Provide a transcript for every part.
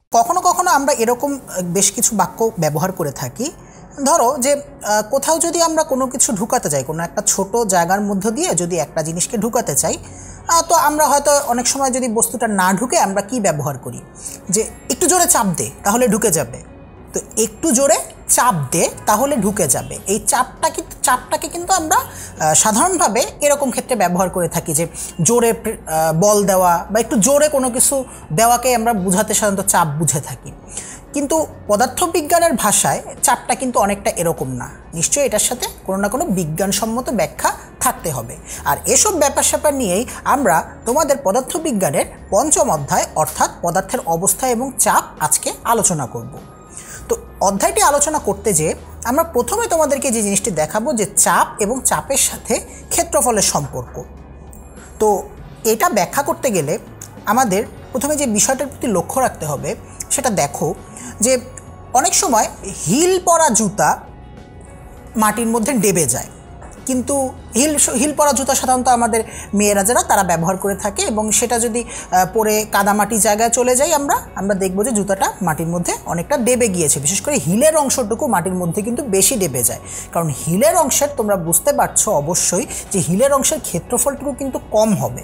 কখনো কখনো আমরা এরকম বেশ কিছু বাক্য ব্যবহার করে থাকি। ধরো যে কোথাও যদি আমরা কোনো কিছু ঢুকাতে চাই, কোনো একটা ছোট জায়গার মধ্য দিয়ে যদি একটা জিনিসকে ঢুকাতে চাই, তো আমরা হয়তো অনেক সময় যদি বস্তুটা না ঢুকে আমরা কি ব্যবহার করি, যে একটু জোরে চাপ দে তাহলে ঢুকে যাবে। তো একটু জোরে চাপ দে তাহলে ঢুকে যাবে, এই চাপটাকে কিন্তু আমরা সাধারণভাবে এরকম ক্ষেত্রে ব্যবহার করে থাকি, যে জোরে বল দেওয়া বা একটু জোরে কোনো কিছু দেওয়াকে আমরা বুঝাতে সাধারণত চাপ বুঝে থাকি। কিন্তু পদার্থবিজ্ঞানের ভাষায় চাপটা কিন্তু অনেকটা এরকম না। নিশ্চয়ই এটার সাথে কোনো না কোনো বিজ্ঞানসম্মত ব্যাখ্যা থাকতে হবে। আর এসব ব্যাপার স্যাপার নিয়েই আমরা তোমাদের পদার্থবিজ্ঞানের পঞ্চম অধ্যায় অর্থাৎ পদার্থের অবস্থা এবং চাপ আজকে আলোচনা করব। তো অধ্যায়টি আলোচনা করতে যেয়ে আমরা প্রথমে তোমাদেরকে যে জিনিসটি দেখাবো যে চাপ এবং চাপের সাথে ক্ষেত্রফলের সম্পর্ক। তো এটা ব্যাখ্যা করতে গেলে আমাদের প্রথমে যে বিষয়টার প্রতি লক্ষ্য রাখতে হবে সেটা দেখো, যে অনেক সময় হিল পরা জুতা মাটির মধ্যে ডেবে যায়, কিন্তু হিল পরা জুতা সাধারণত আমাদের মেয়েরা যারা তারা ব্যবহার করে থাকে, এবং সেটা যদি পরে কাদামাটি জায়গায় চলে যাই আমরা দেখবো যে জুতাটা মাটির মধ্যে অনেকটা ডেবে গিয়েছে। বিশেষ করে হিলের অংশটুকু মাটির মধ্যে কিন্তু বেশি ডেবে যায়, কারণ হিলের অংশের তোমরা বুঝতে পারছো অবশ্যই যে হিলের অংশের ক্ষেত্রফলটুকু কিন্তু কম হবে।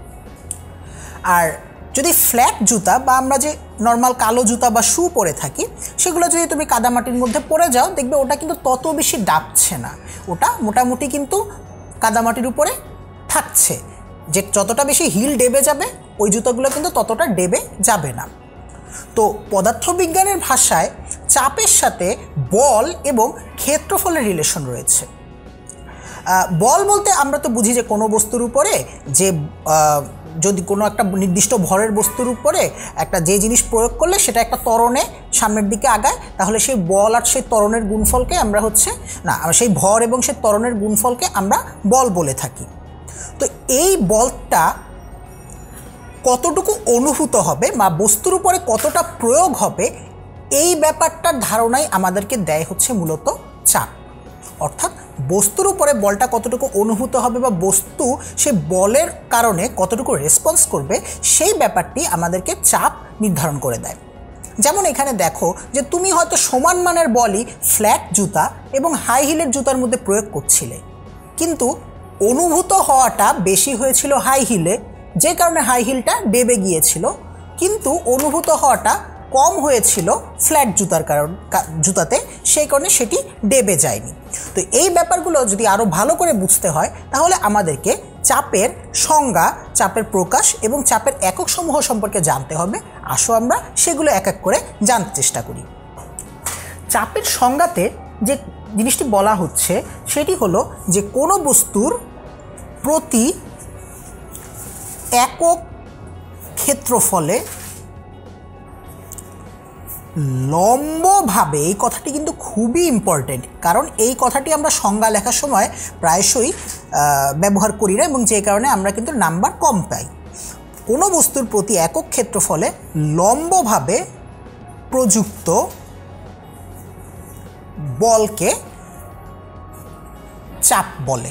আর যদি ফ্ল্যাট জুতা বা আমরা যে নর্মাল কালো জুতা বা শু পরে থাকি সেগুলো যদি তুমি কাদামাটির মধ্যে পরে যাও দেখবে ওটা কিন্তু তত বেশি ডাবছে না, ওটা মোটামুটি কিন্তু কাদামাটির উপরে থাকছে। যে যতটা বেশি হিল ডেবে যাবে ওই জুতোগুলো কিন্তু ততটা ডেবে যাবে না। তো পদার্থবিজ্ঞানের ভাষায় চাপের সাথে বল এবং ক্ষেত্রফলের রিলেশন রয়েছে। বল বলতে আমরা তো বুঝি যে কোনো বস্তুর উপরে যে যদি কোনো একটা নির্দিষ্ট ভরের বস্তুর উপরে একটা যে জিনিস প্রয়োগ করলে সেটা একটা ত্বরণে সামনের দিকে আগায়, তাহলে সেই বল আর সেই ত্বরণের গুণফলকে আমরা সেই ভর এবং সেই ত্বরণের গুণফলকে আমরা বল বলে থাকি। তো এই বলটা কতটুকু অনুভূত হবে বা বস্তুর উপরে কতটা প্রয়োগ হবে এই ব্যাপারটার ধারণাই আমাদেরকে দেয় হচ্ছে মূলত চাপ। অর্থাৎ বস্তুর উপরে বলটা কতটুকু অনুভূত হবে বা বস্তু সে বলের কারণে কতটুকু রেসপন্স করবে সেই ব্যাপারটি আমাদেরকে চাপ নির্ধারণ করে দেয়। যেমন এখানে দেখো যে তুমি হয়তো সমান মানের বলই ফ্ল্যাট জুতা এবং হাই হিলের জুতার মধ্যে প্রয়োগ করছিলে, কিন্তু অনুভূত হওয়াটা বেশি হয়েছিল হাই হিলে, যে কারণে হাই হিলটা ডেবে গিয়েছিল, কিন্তু অনুভূত হওয়াটা কম হয়েছিল ফ্ল্যাট জুতাতে, সেই কারণে সেটি ডেবে যায়নি। তো এই ব্যাপারগুলো যদি আরও ভালো করে বুঝতে হয় তাহলে আমাদেরকে চাপের সংজ্ঞা, চাপের প্রকাশ এবং চাপের একক সমূহ সম্পর্কে জানতে হবে। আসো আমরা সেগুলো এক এক করে জানতে চেষ্টা করি। চাপের সংজ্ঞাতে যে জিনিসটি বলা হচ্ছে সেটি হলো যে কোনো বস্তুর প্রতি একক ক্ষেত্রফলে লম্বভাবে, এই কথাটি কিন্তু খুবই ইম্পর্টেন্ট, কারণ এই কথাটি আমরা সংজ্ঞা লেখার সময় প্রায়শই ব্যবহার করি না, এবং যে কারণে আমরা কিন্তু নাম্বার কম পাই। কোনো বস্তুর প্রতি একক ক্ষেত্রফলে লম্বভাবে প্রযুক্ত বলকে চাপ বলে।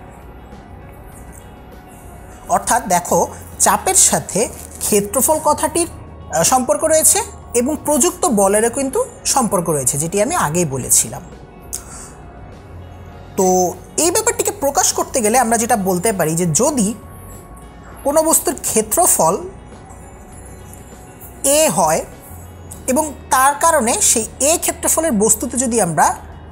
অর্থাৎ দেখো, চাপের সাথে ক্ষেত্রফল কথাটির সম্পর্ক রয়েছে এবং প্রযুক্ত বলেরও কিন্তু সম্পর্ক রয়েছে, যেটি আমি আগেই বলেছিলাম। তো এই ব্যাপারটিকে প্রকাশ করতে গেলে আমরা যেটা বলতে পারি যে যদি কোনো বস্তুর ক্ষেত্রফল এ হয় এবং তার কারণে সেই এ ক্ষেত্রফলের বস্তুতে যদি আমরা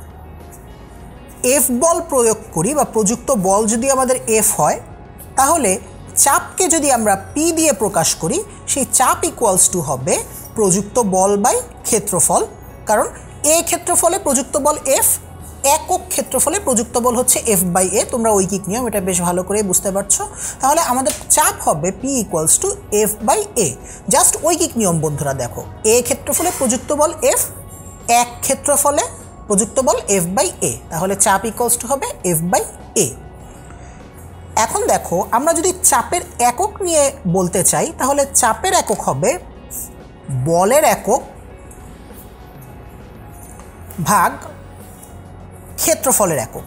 এফ বল প্রয়োগ করি বা প্রযুক্ত বল যদি আমাদের এফ হয়, তাহলে চাপকে যদি আমরা পি দিয়ে প্রকাশ করি সেই চাপ ইকুয়ালস টু হবে প্রযুক্ত বল বাই ক্ষেত্রফল, কারণ এ ক্ষেত্রফলে প্রযুক্ত বল এফ, একক ক্ষেত্রফলে প্রযুক্ত বল হচ্ছে এফ বাই এ। তোমরা ঐকিক নিয়ম এটা বেশ ভালো করে বুঝতে পারছো। তাহলে আমাদের চাপ হবে P equals to F by A. Just ঐকিক নিয়ম বন্ধুরা দেখো, এ ক্ষেত্রফলে প্রযুক্ত বল এফ, এক ক্ষেত্রফলে প্রযুক্ত বল এফ বাই এ, তাহলে চাপ ইকুয়ালস টু হবে এফ বাই এ। এখন দেখো, আমরা যদি চাপের একক নিয়ে বলতে চাই তাহলে চাপের একক হবে বলের একক ভাগ ক্ষেত্রফলের একক।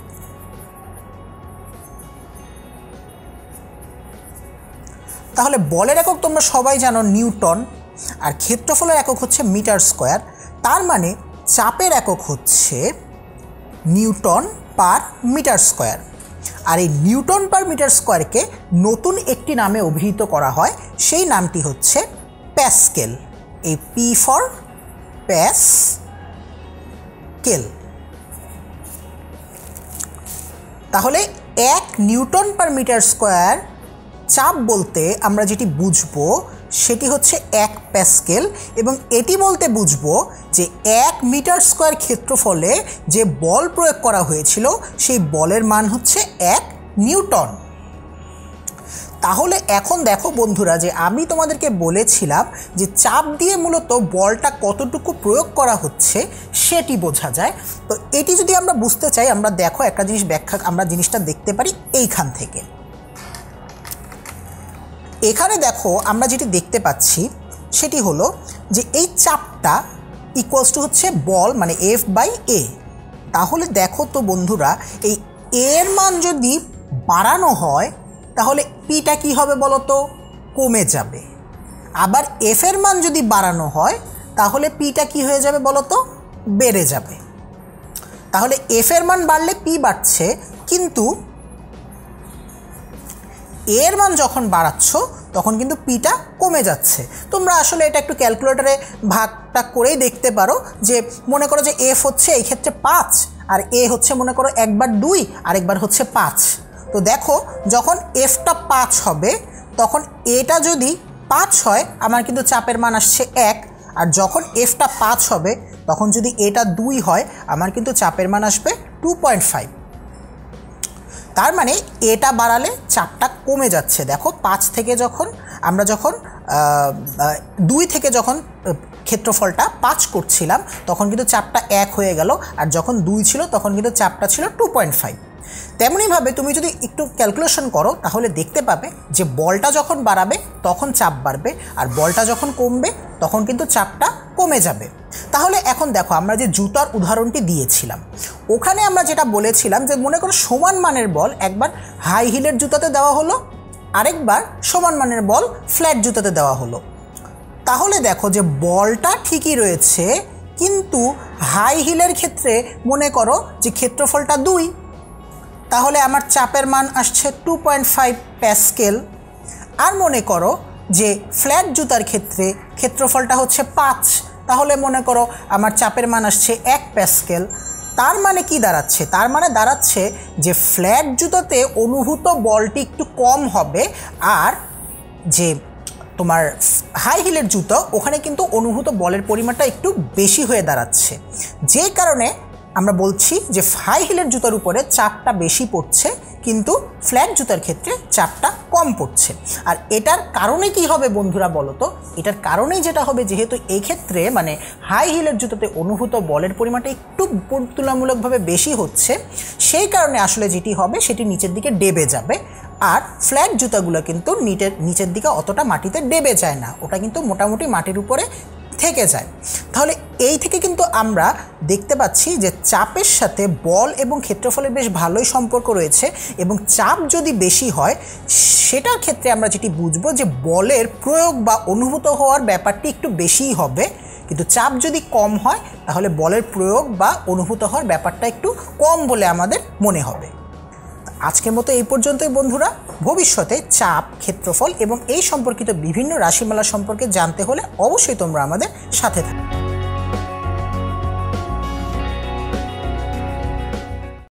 তাহলে বলের একক তোমরা সবাই জানো নিউটন, আর ক্ষেত্রফলের একক হচ্ছে মিটার স্কোয়ার। তার মানে চাপের একক হচ্ছে নিউটন পার মিটার স্কোয়ার। আর এই নিউটন পার মিটার স্কোয়ারকে নতুন একটি নামে অভিহিত করা হয়, সেই নামটি হচ্ছে প্যাসকেল। এই পি ফর প্যাসকেল। তাহলে 1 নিউটন পার মিটার স্কোয়ার চাপ বলতে আমরা যেটি বুঝবো সেটি হচ্ছে 1 প্যাসকেল, এবং এটি বলতে বুঝবো যে 1 মিটার স্কোয়ার ক্ষেত্রফলে যে বল প্রয়োগ করা হয়েছিল সেই বলের মান হচ্ছে 1 নিউটন। তাহলে এখন দেখো বন্ধুরা, যে আমি তোমাদেরকে বলেছিলাম যে চাপ দিয়ে মূলত বলটা কতটুকু প্রয়োগ করা হচ্ছে সেটি বোঝা যায়। তো এটি যদি আমরা বুঝতে চাই, আমরা দেখো একটা জিনিস আমরা জিনিসটা দেখতে পারি এইখান থেকে। এখানে দেখো আমরা যেটি দেখতে পাচ্ছি সেটি হলো যে এই চাপটা ইকুয়ালস টু হচ্ছে বল মানে F/A। তাহলে দেখো তো বন্ধুরা, এই এর মান যদি বাড়ানো হয় তাহলে পিটা কি হবে বলো তো? কমে যাবে। আবার এফ এর মান যদি বাড়ানো হয় তাহলে পিটা কি হয়ে যাবে বলো তো? বেড়ে যাবে। তাহলে এফ এর মান বাড়লে পি বাড়ছে, কিন্তু এর মান যখন বাড়াচ্ছ তখন কিন্তু পিটা কমে যাচ্ছে। তোমরা আসলে এটা একটু ক্যালকুলেটরে ভাগটা করেই দেখতে পারো, যে মনে করো যে এফ হচ্ছে এই ক্ষেত্রে 5 আর এ হচ্ছে মনে করো একবার 2 আরেকবার হচ্ছে 5। তো দেখো যখন এফটা 5 হবে তখন এটা যদি 5 হয় আমার কিন্তু চাপের মান আসছে 1, আর যখন এফটা 5 হবে তখন যদি এটা 2 হয় আমার কিন্তু চাপের মান আসবে 2.5। তার মানে এটা বাড়ালে চাপটা কমে যাচ্ছে। দেখো 5 থেকে আমরা যখন 2 থেকে যখন ক্ষেত্রফলটা 5 করছিলাম তখন কিন্তু চাপটা 1 হয়ে গেল, আর যখন 2 ছিল তখন কিন্তু চাপটা ছিল 2.5। তেমনিভাবে তুমি যদি একটু ক্যালকুলেশন করো তাহলে দেখতে পাবে যে বলটা যখন বাড়াবে তখন চাপ বাড়বে, আর বলটা যখন কমবে তখন কিন্তু চাপটা কমে যাবে। তাহলে এখন দেখো আমরা যে জুতার উদাহরণটি দিয়েছিলাম ওখানে আমরা যেটা বলেছিলাম যে মনে করো সমান মানের বল একবার হাই হিলের জুতাতে দেওয়া হলো, আরেকবার সমান মানের বল ফ্ল্যাট জুতাতে দেওয়া হলো। তাহলে দেখো যে বলটা ঠিকই রয়েছে, কিন্তু হাই হিলের ক্ষেত্রে মনে করো যে ক্ষেত্রফলটা 2, তাহলে আমার চাপের মান আসছে 2.5 প্যাসকেল। আর মনে করো যে ফ্ল্যাট জুতার ক্ষেত্রে ক্ষেত্রফলটা হচ্ছে 5, তাহলে মনে করো আমার চাপের মান আসছে 1 প্যাসকেল। তার মানে কি দাঁড়াচ্ছে? তার মানে দাঁড়াচ্ছে যে ফ্ল্যাট জুতাতে অনুভূত বলটি একটু কম হবে, আর যে তোমার হাই হিলের জুতো ওখানে কিন্তু অনুভূত বলের পরিমাণটা একটু বেশি হয়ে দাঁড়াচ্ছে। যে কারণে আমরা বলছি যে হাই হিলের জুতার উপরে চাপটা বেশি পড়ছে, কিন্তু ফ্ল্যাট জুতার ক্ষেত্রে চাপটা কম পড়ছে। আর এটার কারণে কি হবে বন্ধুরা বলো তো? এটার কারণেই যেটা হবে, যেহেতু এই ক্ষেত্রে মানে হাই হিলের জুতোতে অনুভূত বলের পরিমাণটা একটু তুলনামূলকভাবে বেশি হচ্ছে, সেই কারণে আসলে যেটি হবে সেটি নিচের দিকে ডেবে যাবে। আর ফ্ল্যাট জুতাগুলো কিন্তু নিচের দিকে অতটা মাটিতে ডেবে যায় না, ওটা কিন্তু মোটামুটি মাটির উপরে থেকে যায়। তাহলে এই থেকে কিন্তু আমরা দেখতে পাচ্ছি যে চাপের সাথে বল এবং ক্ষেত্রফলের বেশ ভালোই সম্পর্ক রয়েছে, এবং চাপ যদি বেশি হয় সেটার ক্ষেত্রে আমরা যেটি বুঝবো যে বলের প্রয়োগ বা অনুভূত হওয়ার ব্যাপারটি একটু বেশিই হবে, কিন্তু চাপ যদি কম হয় তাহলে বলের প্রয়োগ বা অনুভূত হওয়ার ব্যাপারটা একটু কম বলে আমাদের মনে হবে। আজকের মতো এই পর্যন্তই বন্ধুরা। ভবিষ্যতে চাপ, ক্ষেত্রফল এবং এই সম্পর্কিত বিভিন্ন রাশিমালা সম্পর্কে জানতে হলে অবশ্যই তোমরা আমাদের সাথে থাকবে।